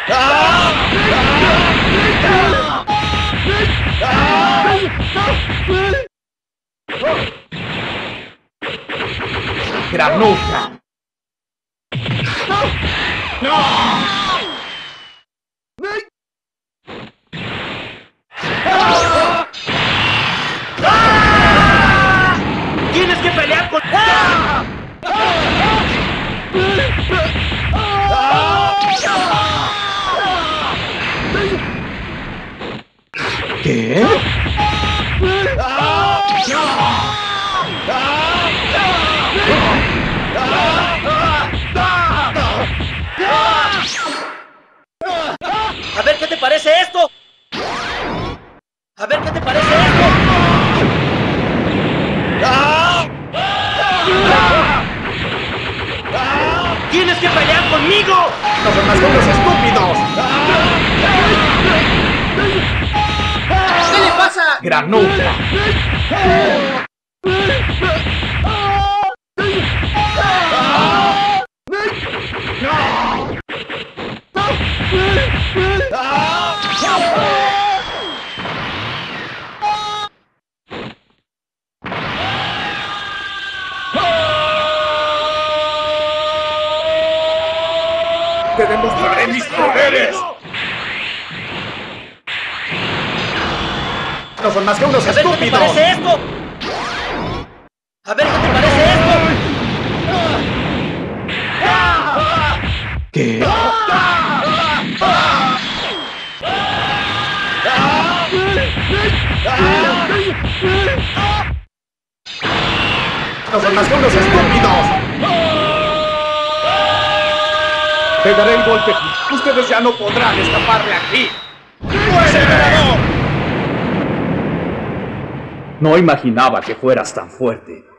Granuja. ¡Tienes que pelear con... ¿Qué? A ver qué te parece esto. A ver qué te parece esto. ¡Tienes que pelear conmigo! ¡No son más que unos estúpidos! ¿Qué le pasa? ¡Granuja! ¡Te demostraré mis poderes! ¡No son más que unos estúpidos! ¿Qué te parece esto? A ver qué te parece esto. ¿Qué? ¡No son más que unos estúpidos! ¡Te daré el golpe! ¡Ustedes ya no podrán escapar de aquí! ¡Pues el ganador! No imaginaba que fueras tan fuerte.